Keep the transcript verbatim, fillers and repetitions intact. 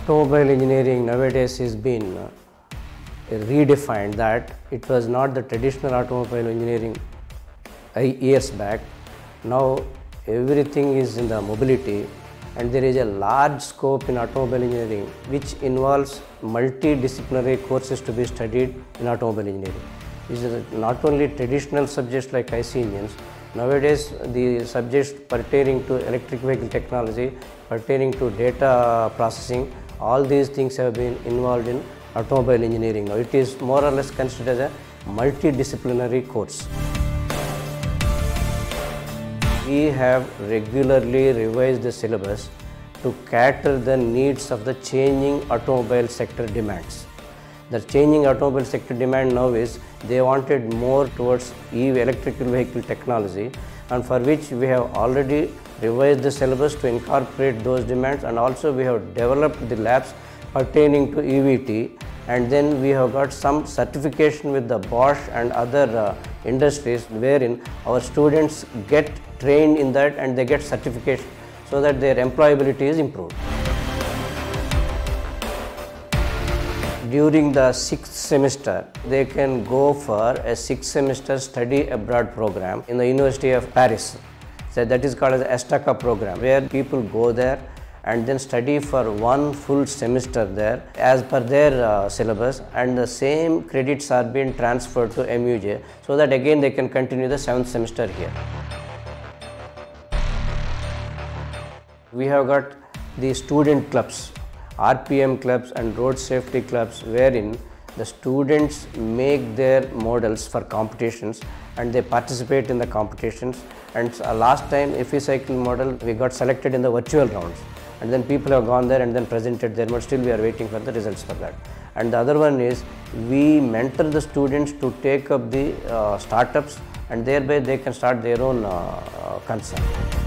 Automobile engineering nowadays has been uh, redefined, that it was not the traditional automobile engineering uh, years back. Now everything is in the mobility, and there is a large scope in automobile engineering which involves multidisciplinary courses to be studied in automobile engineering. These are not only traditional subjects like I C engines. Nowadays the subjects pertaining to electric vehicle technology, pertaining to data processing, all these things have been involved in automobile engineering. Now it is more or less considered as a multidisciplinary course. We have regularly revised the syllabus to cater the needs of the changing automobile sector demands. The changing automobile sector demand now is they wanted more towards E V electrical vehicle technology, and for which we have already revised the syllabus to incorporate those demands, and also we have developed the labs pertaining to E V T, and then we have got some certification with the Bosch and other uh, industries wherein our students get trained in that and they get certification so that their employability is improved. During the sixth semester, they can go for a six semester study abroad program in the University of Paris. So that is called as the ESTACA program, where people go there and then study for one full semester there as per their uh, syllabus, and the same credits are being transferred to M U J so that again they can continue the seventh semester here. We have got the student clubs, R P M clubs and road safety clubs, wherein the students make their models for competitions and they participate in the competitions. And uh, last time F E cycle model we got selected in the virtual rounds, and then people have gone there and then presented their model. Still we are waiting for the results for that. And the other one is we mentor the students to take up the uh, startups, and thereby they can start their own uh, uh, concern.